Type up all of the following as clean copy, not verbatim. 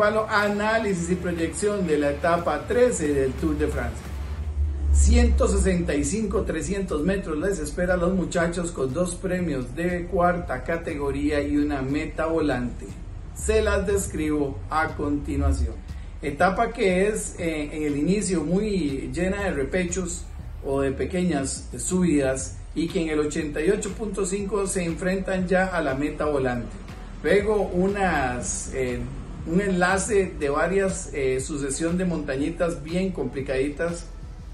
intervalo, análisis y proyección de la etapa 13 del Tour de Francia. 165-300 metros les espera a los muchachos con 2 premios de cuarta categoría y una meta volante. Se las describo a continuación. Etapa que es en el inicio muy llena de repechos o de pequeñas subidas, y que en el 88.5 se enfrentan ya a la meta volante. Luego un enlace de varias sucesión de montañitas bien complicaditas.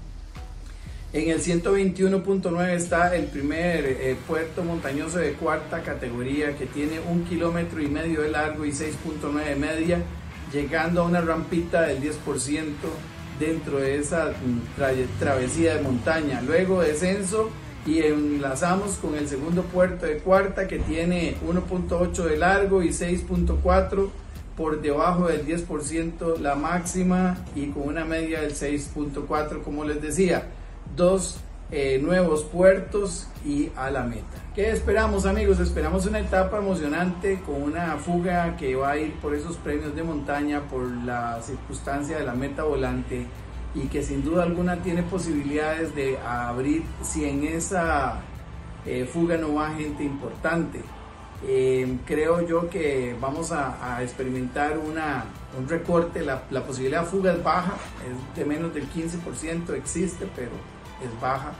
En el 121.9 está el primer puerto montañoso de cuarta categoría, que tiene 1,5 kilómetros de largo y 6.9 de media, llegando a una rampita del 10% dentro de esa travesía de montaña. Luego descenso y enlazamos con el segundo puerto de cuarta, que tiene 1.8 de largo y 6.4 por debajo del 10% la máxima, y con una media del 6.4, como les decía. 2 nuevos puertos y a la meta. ¿Qué esperamos, amigos? Esperamos una etapa emocionante con una fuga que va a ir por esos premios de montaña, por la circunstancia de la meta volante, y que sin duda alguna tiene posibilidades de abrir si en esa fuga no va gente importante. Creo yo que vamos a experimentar un recorte. La posibilidad de fuga es baja, es de menos del 15%, existe, pero es baja.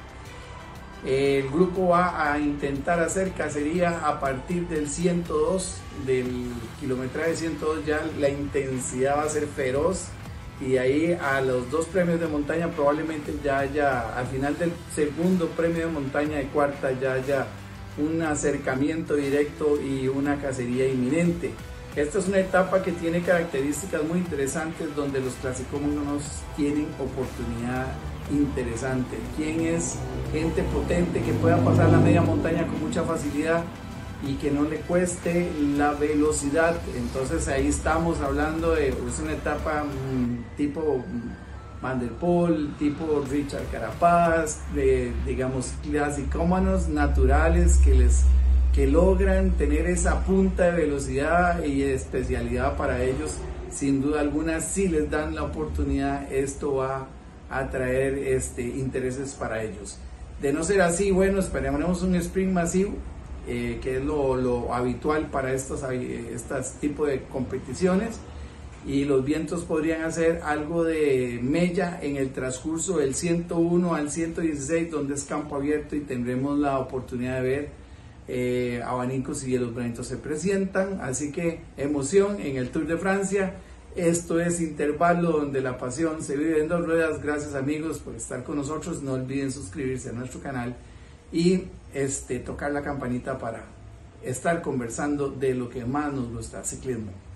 El grupo va a intentar hacer cacería a partir del 102, del kilometraje 102, ya la intensidad va a ser feroz, y ahí a los 2 premios de montaña probablemente ya haya, al final del segundo premio de montaña de cuarta, ya haya un acercamiento directo y una cacería inminente. Esta es una etapa que tiene características muy interesantes, donde los clasicómanos tienen oportunidad interesante. ¿Quién es gente potente que pueda pasar la media montaña con mucha facilidad y que no le cueste la velocidad? Entonces ahí estamos hablando de una etapa tipo Van der Poel, tipo Richard Carapaz, de, digamos, clasicómanos naturales que logran tener esa punta de velocidad y de especialidad para ellos. Sin duda alguna, si les dan la oportunidad, esto va a traer intereses para ellos. De no ser así, bueno, esperaremos un sprint masivo, que es lo habitual para estos tipos de competiciones, y los vientos podrían hacer algo de mella en el transcurso del 101 al 116, donde es campo abierto, y tendremos la oportunidad de ver abanicos y los vientos se presentan. Así que emoción en el Tour de Francia. Esto es Intervalo, donde la pasión se vive en 2 ruedas. Gracias, amigos, por estar con nosotros. No olviden suscribirse a nuestro canal y tocar la campanita para estar conversando de lo que más nos gusta, ciclismo.